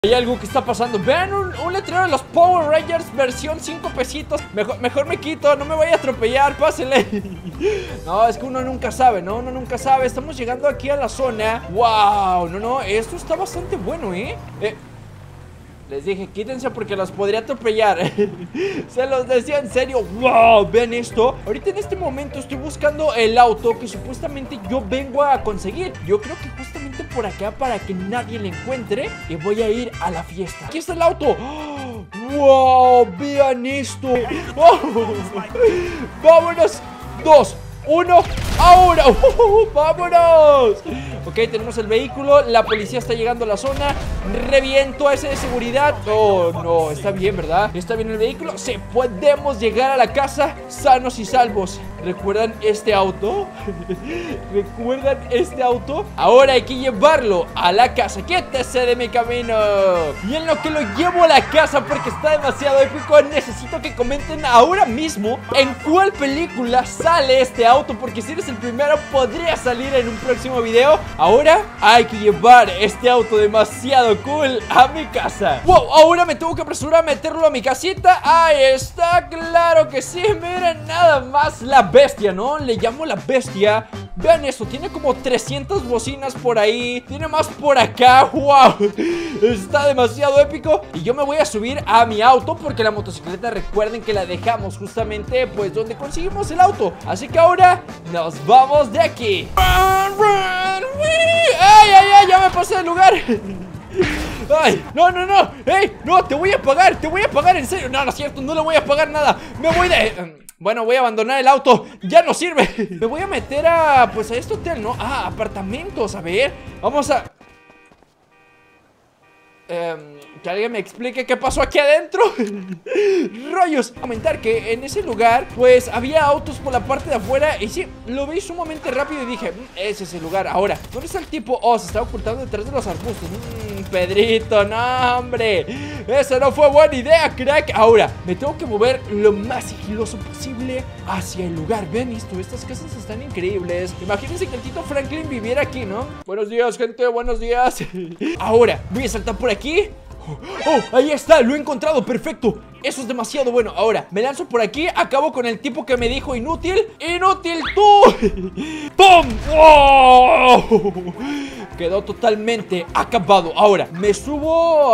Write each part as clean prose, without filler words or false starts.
Hay algo que está pasando. Vean un letrero de los Power Rangers versión 5 pesitos. Mejor me quito, no me vaya a atropellar, pásele. No, es que uno nunca sabe, ¿no? Uno nunca sabe. Estamos llegando aquí a la zona. Wow, no, esto está bastante bueno, les dije, quítense porque los podría atropellar. Se los decía en serio. Wow, vean esto. Ahorita en este momento estoy buscando el auto que supuestamente yo vengo a conseguir. Yo creo que justamente por acá, para que nadie le encuentre, y voy a ir a la fiesta. Aquí está el auto. Wow, vean esto. Vámonos. 2, 1, ahora. Vámonos. Ok, tenemos el vehículo. La policía está llegando a la zona. Reviento a ese de seguridad. Oh, no, está bien, ¿verdad? Está bien el vehículo. Sí, podemos llegar a la casa sanos y salvos. ¿Recuerdan este auto? ¿Recuerdan este auto? Ahora hay que llevarlo a la casa. ¡Quítese de mi camino! Y en lo que lo llevo a la casa, porque está demasiado épico, necesito que comenten ahora mismo en cuál película sale este auto, porque si eres el primero podría salir en un próximo video. Ahora hay que llevar este auto demasiado cool a mi casa. Wow, ahora me tengo que apresurar a meterlo a mi casita. Ahí está, claro que sí. Miren nada más la bestia, ¿no? Le llamo la bestia. Vean esto, tiene como 300 bocinas por ahí. Tiene más por acá, wow. Está demasiado épico. Y yo me voy a subir a mi auto, porque la motocicleta, recuerden que la dejamos justamente pues donde conseguimos el auto. Así que ahora nos vamos de aquí. ¡Run, run! ¡Ay! Ya me pasé del lugar. ¡Ay! ¡No! ¡Ey! ¡No! Te voy a pagar, en serio. No es cierto, no le voy a pagar nada. Me voy de... Bueno, voy a abandonar el auto. Ya no sirve. Me voy a meter a... pues a este hotel, ¿no? Ah, apartamentos, a ver. Vamos a... que alguien me explique qué pasó aquí adentro. Rollos. Comentar que en ese lugar pues había autos por la parte de afuera. Y sí, lo vi sumamente rápido y dije, ese es el lugar. Ahora, ¿dónde está el tipo? Oh, se está ocultando detrás de los arbustos. Pedrito, no, hombre. Esa no fue buena idea, crack. Ahora, me tengo que mover lo más sigiloso posible hacia el lugar. Vean esto, estas casas están increíbles. Imagínense que el Tito Franklin viviera aquí, ¿no? Buenos días, gente, buenos días. Ahora, voy a saltar por aquí. Oh, ahí está, lo he encontrado, perfecto. Eso es demasiado bueno. Ahora, me lanzo por aquí, acabo con el tipo que me dijo inútil. ¡Inútil tú! ¡Pum! ¡Wow! Quedó totalmente acabado. Ahora, me subo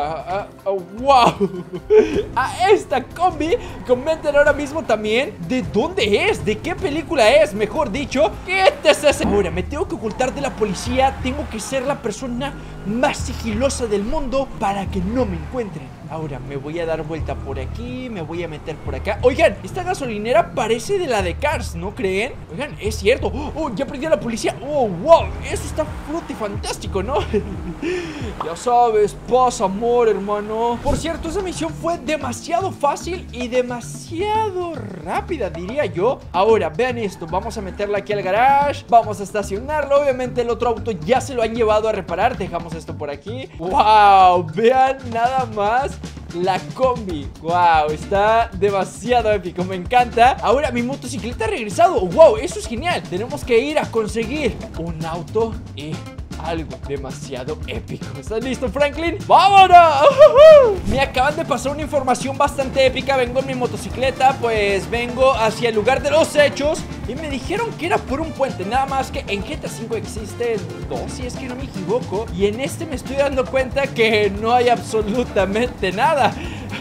¡wow! A esta combi. Comenten ahora mismo también de dónde es, de qué película es, mejor dicho. Quítese. Ahora, me tengo que ocultar de la policía. Tengo que ser la persona más sigilosa del mundo para que no me encuentren. Ahora me voy a dar vuelta por aquí, me voy a meter por acá. Oigan, esta gasolinera parece de la de Cars, ¿no creen? Oigan, es cierto. Oh, ya aprendí a la policía. Oh, wow, eso está fantástico, ¿no? Ya sabes, paz, amor, hermano. Por cierto, esa misión fue demasiado fácil y demasiado rápida, diría yo. Ahora, vean esto, vamos a meterla aquí al garage. Vamos a estacionarlo. Obviamente el otro auto ya se lo han llevado a reparar. Dejamos esto por aquí. Wow, vean nada más la combi. Wow, está demasiado épico, me encanta. Ahora mi motocicleta ha regresado. Wow, eso es genial. Tenemos que ir a conseguir un auto y algo demasiado épico. ¿Estás listo, Franklin? ¡Vámonos! Me acaban de pasar una información bastante épica. Vengo en mi motocicleta, pues vengo hacia el lugar de los hechos y me dijeron que era por un puente. Nada más que en GTA V existen dos, si es que no me equivoco. Y en este me estoy dando cuenta que no hay absolutamente nada.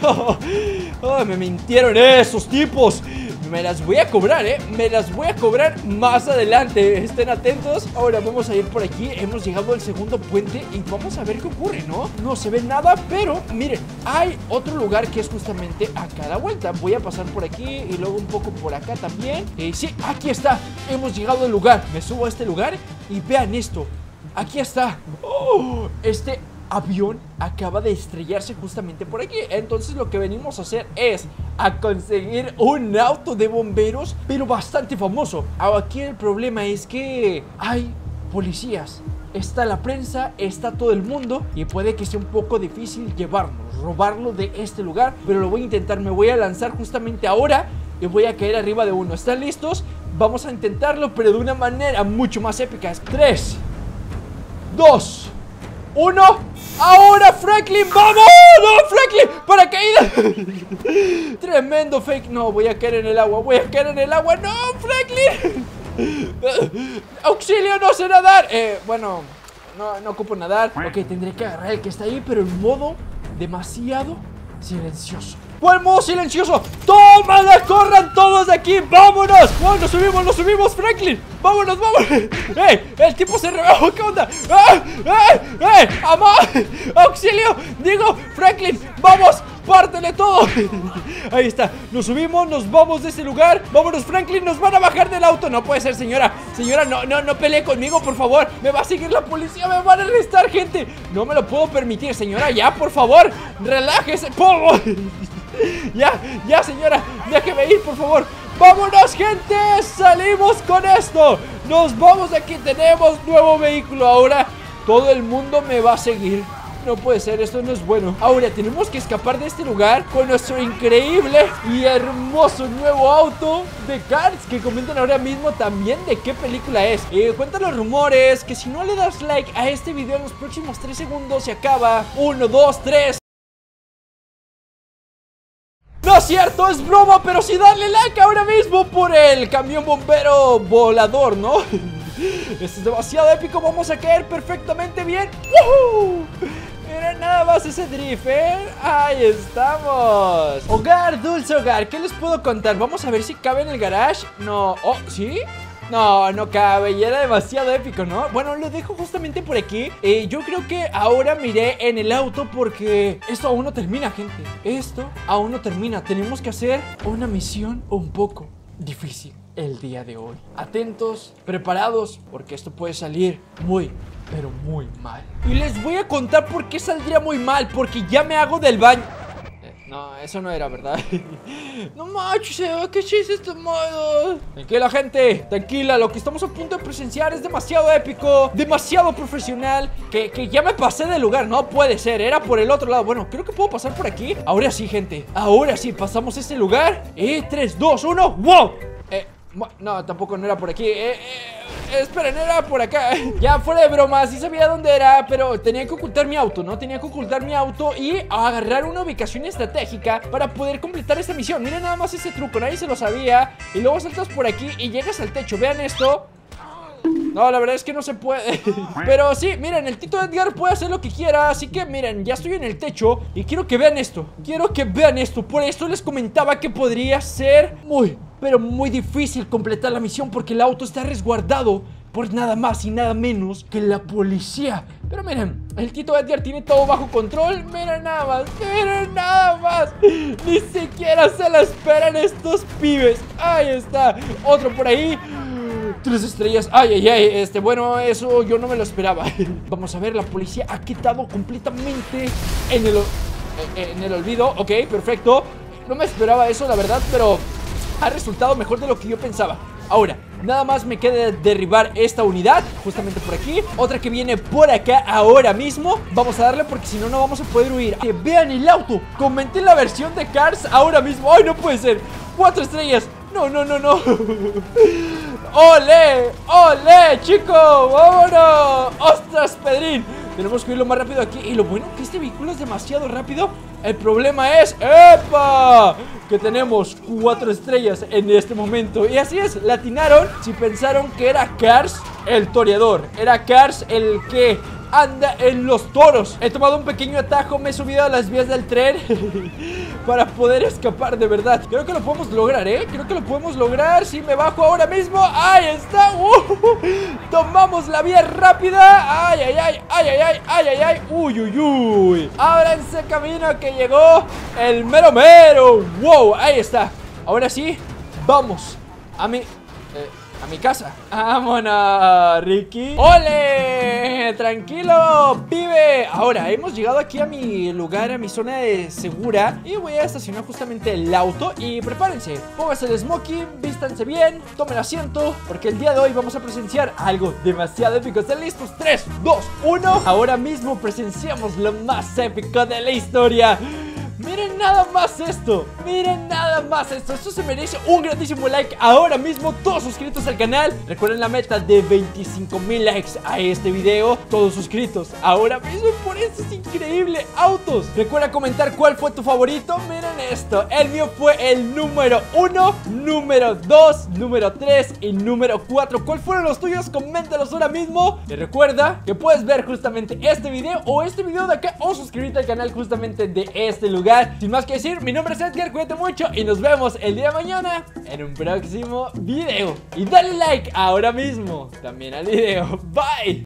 Me mintieron esos tipos. Me las voy a cobrar, me las voy a cobrar más adelante. Estén atentos. Ahora vamos a ir por aquí. Hemos llegado al segundo puente y vamos a ver qué ocurre, ¿no? No se ve nada, pero miren, hay otro lugar que es justamente acá a la vuelta. Voy a pasar por aquí y luego un poco por acá también. Sí, aquí está. Hemos llegado al lugar. Me subo a este lugar y vean esto. Aquí está. Oh, este avión acaba de estrellarse justamente por aquí. Entonces lo que venimos a hacer es a conseguir un auto de bomberos, pero bastante famoso. Aquí el problema es que hay policías, está la prensa, está todo el mundo y puede que sea un poco difícil robarlo de este lugar, pero lo voy a intentar. Me voy a lanzar justamente ahora y voy a caer arriba de uno. ¿Están listos? Vamos a intentarlo, pero de una manera mucho más épica. 3, 2, 1. ¡Ahora, Franklin! ¡Vamos! ¡No, Franklin! ¡Paracaídas! Tremendo fake. No, voy a caer en el agua. Voy a caer en el agua. ¡No, Franklin! ¡Auxilio! ¡No sé nadar! Bueno, no ocupo nadar. Ok, tendré que agarrar el que está ahí, pero en modo demasiado silencioso. ¿Cuál modo silencioso? ¡Tómala! ¡Corran todos de aquí! ¡Vámonos! ¡Oh, nos subimos, Franklin! ¡Vámonos, vámonos! El tipo se rebajó. ¿Qué onda? ¡Amá! ¡Auxilio! Digo, Franklin, ¡vamos! ¡Pártele todo! Ahí está, nos subimos, nos vamos de ese lugar. Vámonos, Franklin, nos van a bajar del auto. No puede ser, señora. Señora, no pelee conmigo, por favor. Me va a seguir la policía, me van a arrestar, gente. No me lo puedo permitir, señora, ya, por favor. Relájese, ¡pum! Ya, señora, déjeme ir, por favor. ¡Vámonos, gente! ¡Salimos con esto! ¡Nos vamos de aquí! Tenemos nuevo vehículo. Ahora todo el mundo me va a seguir. No puede ser, esto no es bueno. Ahora tenemos que escapar de este lugar con nuestro increíble y hermoso nuevo auto de Cars. Que comenten ahora mismo también de qué película es. Cuentan los rumores que si no le das like a este video en los próximos 3 segundos se acaba. 1, 2, 3. No es cierto, es broma, pero sí darle like ahora mismo por el camión bombero volador, ¿no? Esto es demasiado épico, vamos a caer perfectamente bien. ¡Woohoo! Miren nada más ese drift, ¿eh? Ahí estamos. Hogar, dulce hogar, ¿qué les puedo contar? Vamos a ver si cabe en el garage. No, oh, ¿sí? No cabe y era demasiado épico, ¿no? Bueno, lo dejo justamente por aquí. Yo creo que ahora me iré en el auto porque esto aún no termina, gente. Esto aún no termina. Tenemos que hacer una misión un poco difícil el día de hoy. Atentos, preparados, porque esto puede salir muy, pero muy mal. Y les voy a contar por qué saldría muy mal. Porque ya me hago del baño. No, eso no era verdad. No manches, qué chistes tan malos. Tranquila, gente, tranquila. Lo que estamos a punto de presenciar es demasiado épico, demasiado profesional. Que ya me pasé del lugar. No puede ser, era por el otro lado. Bueno, creo que puedo pasar por aquí. Ahora sí, gente, ahora sí, pasamos este lugar. 3, 2, 1, ¡wow! No, tampoco no era por aquí. Esperen, era por acá. Ya, fuera de bromas, sí sabía dónde era, pero tenía que ocultar mi auto, ¿no? Tenía que ocultar mi auto y agarrar una ubicación estratégica para poder completar esta misión. Miren nada más ese truco, nadie se lo sabía. Y luego saltas por aquí y llegas al techo. Vean esto. No, la verdad es que no se puede. Pero sí, miren, el Tito Edgar puede hacer lo que quiera. Así que miren, ya estoy en el techo y quiero que vean esto. Quiero que vean esto. Por esto les comentaba que podría ser muy, pero muy difícil completar la misión, porque el auto está resguardado por nada más y nada menos que la policía. Pero miren, el Tito Edgar tiene todo bajo control. Miren nada más, miren nada más. Ni siquiera se la esperan estos pibes. Ahí está, otro por ahí. 3 estrellas, ay, bueno, eso yo no me lo esperaba. Vamos a ver, la policía ha quitado completamente en el olvido. Ok, perfecto. No me esperaba eso, la verdad, pero ha resultado mejor de lo que yo pensaba. Ahora, nada más me queda derribar esta unidad, justamente por aquí. Otra que viene por acá ahora mismo. Vamos a darle porque si no, no vamos a poder huir. Que vean el auto, comenten la versión de Cars ahora mismo. Ay, no puede ser, 4 estrellas. No. ¡Ole! ¡Chico! ¡Vámonos! ¡Ostras, Pedrín! Tenemos que ir lo más rápido aquí. Y lo bueno que este vehículo es demasiado rápido. El problema es... ¡epa! Que tenemos 4 estrellas en este momento. Y así es, la atinaron. Si pensaron que era Cars el toreador, era Cars el que anda en los toros. He tomado un pequeño atajo, me he subido a las vías del tren para poder escapar, de verdad. Creo que lo podemos lograr, creo que lo podemos lograr. Si me bajo ahora mismo, ahí está. Tomamos la vía rápida. Ay. Uy. Ábranse camino que llegó el mero mero. Wow, ahí está. Ahora sí, vamos a mi casa. Vámonos, Ricky. ¡Ole! Tranquilo, pibe. Ahora, hemos llegado aquí a mi lugar, a mi zona de segura. Y voy a estacionar justamente el auto. Y prepárense, pónganse el smoking, vístanse bien, tomen asiento, porque el día de hoy vamos a presenciar algo demasiado épico. ¿Están listos? 3, 2, 1. Ahora mismo presenciamos lo más épico de la historia. Miren nada más esto. Miren nada más esto. Esto se merece un grandísimo like ahora mismo. Todos suscritos al canal. Recuerden la meta de 25,000 likes a este video. Todos suscritos ahora mismo. Por eso es increíble. Autos. Recuerda comentar cuál fue tu favorito. Miren esto. El mío fue el número 1, número 2, número 3 y número 4. ¿Cuál fueron los tuyos? Coméntalos ahora mismo. Y recuerda que puedes ver justamente este video o este video de acá, o suscribirte al canal justamente de este lugar. Sin más que decir, mi nombre es Edgar, cuídate mucho y nos vemos el día de mañana en un próximo video. Y dale like ahora mismo también al video. Bye.